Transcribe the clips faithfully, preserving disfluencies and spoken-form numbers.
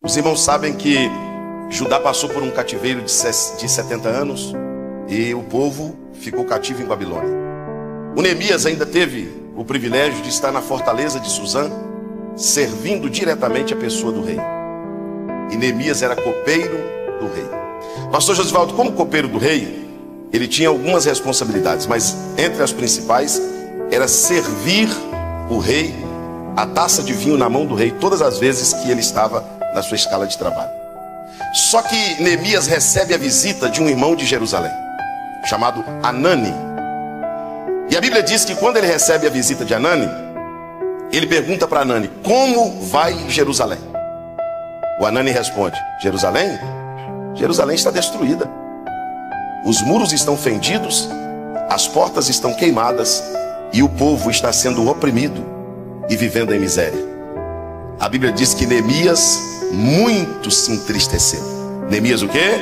Os irmãos sabem que Judá passou por um cativeiro de setenta anos e o povo ficou cativo em Babilônia. O Neemias ainda teve o privilégio de estar na fortaleza de Suzã, servindo diretamente a pessoa do rei. E Neemias era copeiro do rei. Pastor Josivaldo, como copeiro do rei, ele tinha algumas responsabilidades, mas entre as principais era servir o rei a taça de vinho na mão do rei todas as vezes que ele estava na sua escala de trabalho. Só que Neemias recebe a visita de um irmão de Jerusalém, chamado Anani. E a Bíblia diz que quando ele recebe a visita de Anani, ele pergunta para Anani: como vai Jerusalém? O Anani responde: Jerusalém? Jerusalém está destruída. Os muros estão fendidos, as portas estão queimadas e o povo está sendo oprimido e vivendo em miséria. A Bíblia diz que Neemias muito se entristeceu. Neemias o quê?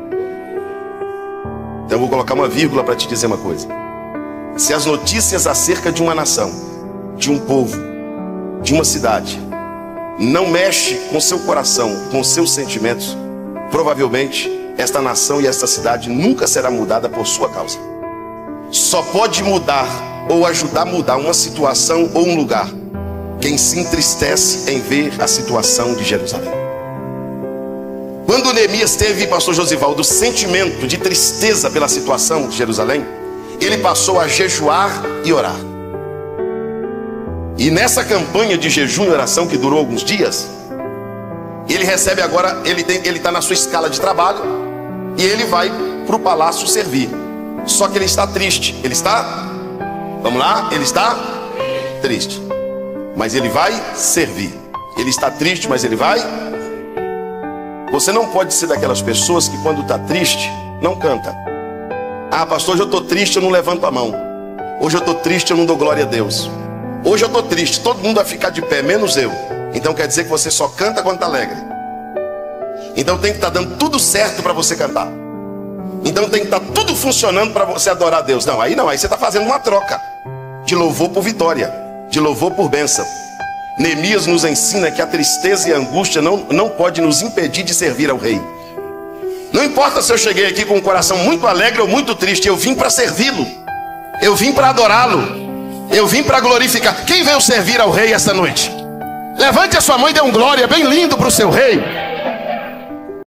Então eu vou colocar uma vírgula para te dizer uma coisa. Se as notícias acerca de uma nação, de um povo, de uma cidade não mexe com seu coração, com seus sentimentos, provavelmente esta nação e esta cidade nunca será mudada por sua causa. Só pode mudar ou ajudar a mudar uma situação ou um lugar quem se entristece em ver a situação de Jerusalém. Quando Neemias teve, pastor Josivaldo, o sentimento de tristeza pela situação de Jerusalém, ele passou a jejuar e orar. E nessa campanha de jejum e oração que durou alguns dias, ele recebe agora, ele tem, ele está na sua escala de trabalho e ele vai para o palácio servir. Só que ele está triste. Ele está, vamos lá, ele está triste. Mas ele vai servir. Ele está triste, mas ele vai. Você não pode ser daquelas pessoas que quando está triste, não canta. Ah, pastor, hoje eu estou triste, eu não levanto a mão. Hoje eu estou triste, eu não dou glória a Deus. Hoje eu estou triste, todo mundo vai ficar de pé, menos eu. Então quer dizer que você só canta quando está alegre. Então tem que estar dando tudo certo para você cantar. Então tem que estar tudo funcionando para você adorar a Deus. Não, aí não, aí você está fazendo uma troca de louvor por vitória, de louvor por bênção. Neemias nos ensina que a tristeza e a angústia não, não pode nos impedir de servir ao rei. Não importa se eu cheguei aqui com um coração muito alegre ou muito triste, eu vim para servi-lo, eu vim para adorá-lo, eu vim para glorificar. Quem veio servir ao rei esta noite? Levante a sua mão e dê um glória bem lindo para o seu rei.